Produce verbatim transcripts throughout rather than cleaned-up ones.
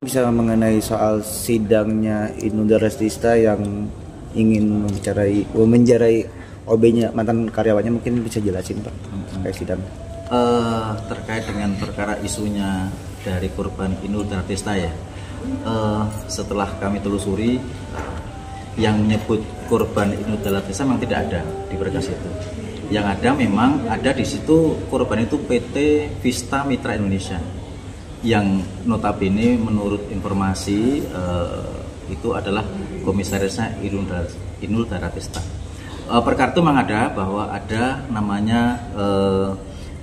Bisa mengenai soal sidangnya Inul Daratista yang ingin mencerai, menjerai O B-nya mantan karyawannya, mungkin bisa jelasin Pak terkait sidang? Uh, terkait dengan perkara isunya dari korban Inul Daratista ya, uh, setelah kami telusuri, uh, yang menyebut korban Inul Daratista memang tidak ada di berkas itu. Yang ada memang ada di situ korban itu P T Vista Mitra Indonesia, yang notabene menurut informasi uh, itu adalah komisarisnya Inul Daratista. Uh, perkara itu memang ada bahwa ada namanya uh,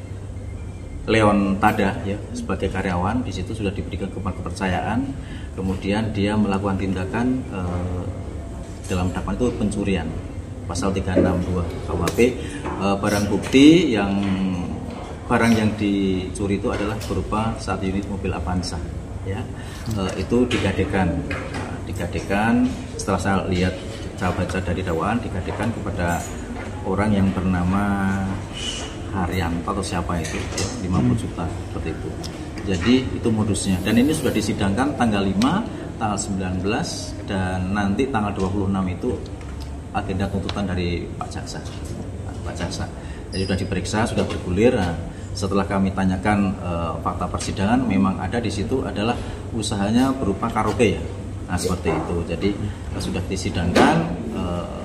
Leon Tada ya, sebagai karyawan di situ sudah diberikan kepercayaan, kemudian dia melakukan tindakan uh, dalam dakwaan itu pencurian pasal tiga enam dua K U H P. Uh, barang bukti yang barang yang dicuri itu adalah berupa satu unit mobil Avanza ya, e, itu digadekan nah, digadekan setelah saya lihat, saya baca dari dakwaan, digadekan kepada orang yang bernama Haryanto atau siapa itu ya, lima puluh juta seperti itu. Jadi itu modusnya, dan ini sudah disidangkan tanggal lima, tanggal sembilan belas, dan nanti tanggal dua puluh enam itu agenda tuntutan dari Pak Jaksa. Pak Jaksa jadi sudah diperiksa, sudah bergulir. Nah, setelah kami tanyakan e, fakta persidangan, memang ada di situ adalah usahanya berupa karaoke ya. Nah seperti itu. Jadi e, sudah disidangkan, e,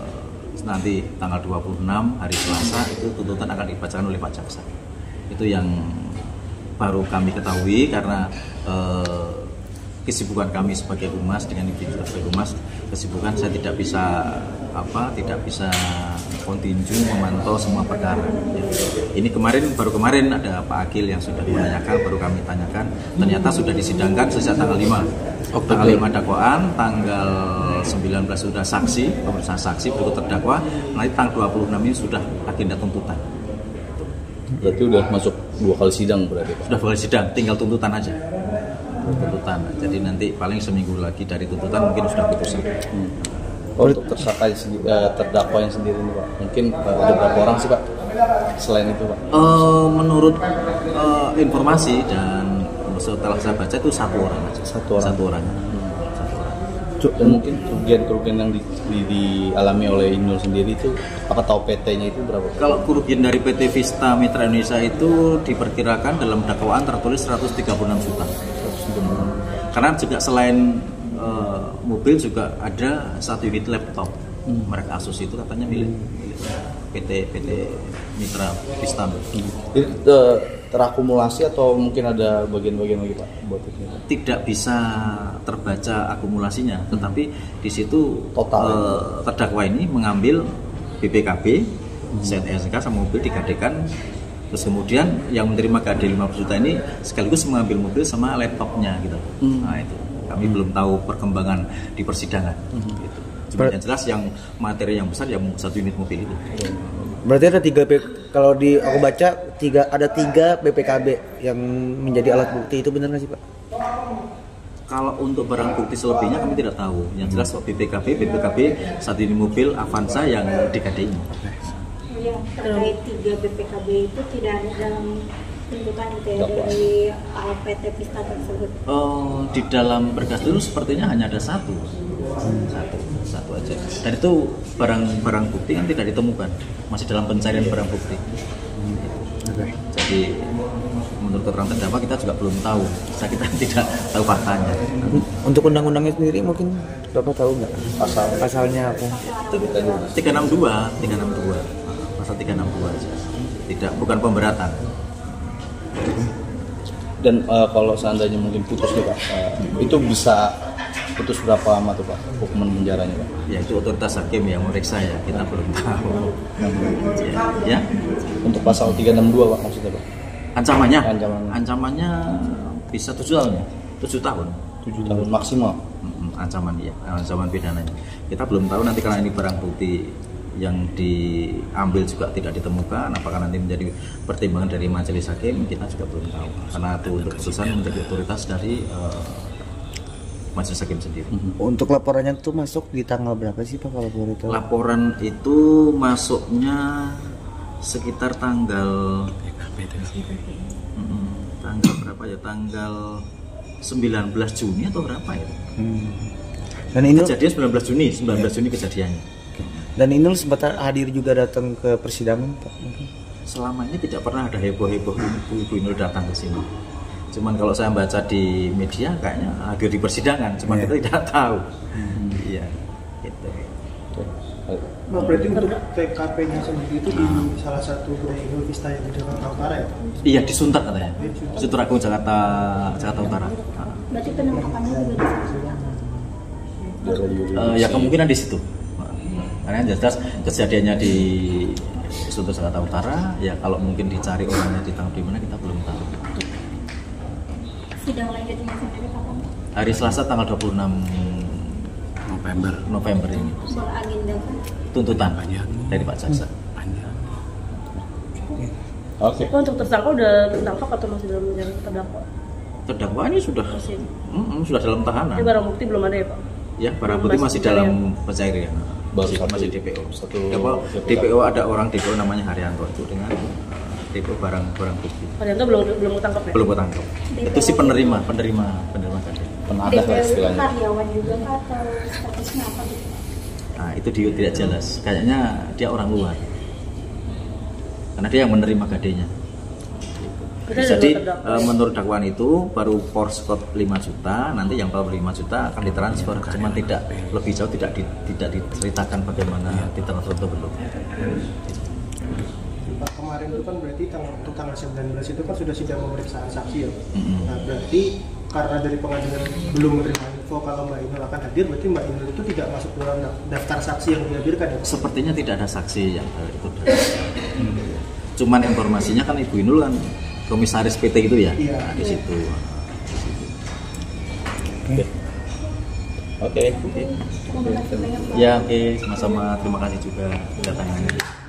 nanti tanggal dua puluh enam hari Selasa itu tuntutan akan dibacakan oleh Pak Jaksa. Itu yang baru kami ketahui karena e, kesibukan kami sebagai humas dengan individu sebagai humas, kesibukan saya tidak bisa apa tidak bisa kontinju memantau semua perkara ya. Ini kemarin baru kemarin ada Pak Agil yang sudah menanyakan, baru kami tanyakan, ternyata sudah disidangkan sejak tanggal lima. Oh, tanggal lima dakwaan, tanggal sembilan belas sudah saksi, pemeriksaan saksi berikut terdakwa, nanti tanggal dua puluh enam ini sudah agenda tuntutan. Berarti udah masuk dua kali sidang berarti Pak? Sudah dua kali sidang, tinggal tuntutan aja. Tuntutan. Jadi nanti paling seminggu lagi dari tuntutan mungkin sudah putusan. Hmm. Oh, untuk tersangka uh, terdakwa yang sendiri ini Pak, mungkin uh, ada berapa orang sih Pak selain itu Pak? Uh, menurut uh, informasi dan setelah saya baca itu satu orang aja. Satu orang. Satu orang. Hmm. Satu orang. Dan mungkin kerugian-kerugian yang di, di, dialami oleh Inul sendiri itu, apa tahu P T-nya itu berapa? Kalau kerugian dari P T Vista Mitra Indonesia itu diperkirakan dalam dakwaan tertulis seratus tiga puluh enam juta. Karena juga selain uh, mobil juga ada satu unit laptop hmm. merek Asus, itu katanya milik, milik P T P T Mitra Vista. Hmm. Itu uh, terakumulasi atau mungkin ada bagian-bagian lagi Pak buat itu? Tidak bisa terbaca akumulasinya, tetapi di situ total uh, terdakwa ini mengambil B P K B, hmm. Z S K sama mobil digadekan. Terus kemudian yang menerima K D lima puluh juta ini sekaligus mengambil mobil sama laptopnya gitu. Hmm. Nah itu kami hmm. belum tahu perkembangan di persidangan. Hmm. Gitu. Cuma yang jelas yang materi yang besar yang satu unit mobil itu. Berarti ada tiga P, kalau di aku baca tiga ada tiga B P K B yang menjadi alat bukti, itu benar nggak sih Pak? Kalau untuk barang bukti selebihnya kami tidak tahu. Yang jelas B P K B, B P K B satu unit mobil Avanza yang digadai. Ya, terkait tiga B P K B itu tidak ada dalam tuntutan gitu ya dari P T Vista tersebut. Oh, di dalam berkas itu sepertinya hanya ada satu, hmm. satu, satu aja. Dan itu barang-barang bukti kan tidak ditemukan, masih dalam pencarian barang bukti. Hmm. Okay. Jadi menurut keterangan terdakwa kita juga belum tahu, saya kita tidak tahu faktanya. Untuk undang-undangnya sendiri mungkin Bapak tahu nggak pasal pasalnya apa? tiga enam dua, tiga enam dua. Pasal tiga enam dua aja. Tidak, bukan pemberatan. Dan uh, kalau seandainya mungkin putus nih Pak, uh, itu bisa putus berapa lama tuh Pak hukuman penjaranya Pak? Ya itu otoritas hakim yang memeriksa ya, kita belum tahu. Ya, ya. Untuk pasal tiga enam dua Pak maksudnya Pak? Ancamannya? Ancamannya, Ancamannya bisa tujuh tahun ya, tujuh tahun. Tujuh tahun maksimal. Hmm, ancaman ya, ancaman pidananya. Kita belum tahu nanti karena ini barang bukti yang diambil juga tidak ditemukan, apakah nanti menjadi pertimbangan dari majelis hakim, kita juga belum tahu karena itu untuk keputusan menjadi otoritas dari uh, majelis hakim sendiri. Untuk laporannya itu masuk di tanggal berapa sih Pak kalau boleh tahu? Laporan itu masuknya sekitar tanggal hmm, tanggal berapa ya, tanggal sembilan belas Juni atau berapa itu? Hmm. Dan Inul Kejadian sembilan belas Juni, sembilan belas Juni kejadiannya. dan Inul sempat hadir juga datang ke persidangan, Pak. Selama ini tidak pernah ada heboh-heboh Ibu Ibu Inul datang ke sini. Cuman kalau saya baca di media kayaknya hadir di persidangan, cuman Iya. kita tidak tahu. Iya, gitu. Nah, berarti untuk T K P-nya sendiri itu di salah satu Gereja Inul Vista yang di Jakarta Utara ya Pak? Iya, di Sunter katanya. Sunter Agung Jakarta Jakarta Utara. Berarti penempakannya juga di sana. Uh, ya kemungkinan di situ. Karena yang jelas kejadiannya di Sunter Jakarta Utara, ya kalau mungkin dicari orangnya ditangkap di mana kita belum tahu. Sidang lanjutnya sendiri kapan? Hari Selasa tanggal dua puluh enam November November ini. Beragendakan. Tuntutan dari Pak Jaksa. Oke. Oh, untuk tersangka udah ditangkap atau masih dalam mencari terdakwa? Terdakwa ini sudah Masih. mm, sudah dalam tahanan. Tapi barang bukti belum ada ya Pak? Ya, barang bukti masih dalam pencarian. Baru Masih, satu- masih D P O. satu D P O, D P O ada orang D P O namanya Haryanto itu dengan D P O barang barang bukti. Haryanto belum belum ketangkap ya? Belum ketangkap. Itu si penerima, penerima, penerima tadi. Penadah lah D P O itu istilahnya. karyawan juga kah atau statusnya apa gitu? Nah, itu dia tidak jelas. Kayaknya dia orang luar. Karena dia yang menerima gadenya. Kita ada Jadi dua terdakwa. eh, menurut dakwaan itu baru Porskot lima juta, nanti yang bawah lima juta akan ditransfer, cuman tidak lebih jauh tidak di, tidak diceritakan bagaimana ditransfer atau belum. Pak, kemarin itu kan berarti tanggal, untuk tanggal sembilan belas itu kan sudah sidang pemeriksaan saksi ya. Mm-mm. Nah, berarti karena dari pengadilan belum menerima info kalau Mbak Inul akan hadir, berarti Mbak Inul itu tidak masuk dalam daftar saksi yang dihadirkan ya Pak? Sepertinya tidak ada saksi yang hal itu. Cuman informasinya kan Ibu Inul kan komisaris P T itu ya. Iya. Nah, di situ. Oke. Terima kasih banyak Pak. Ya, oke, sama-sama. Terima kasih juga kedatangannya.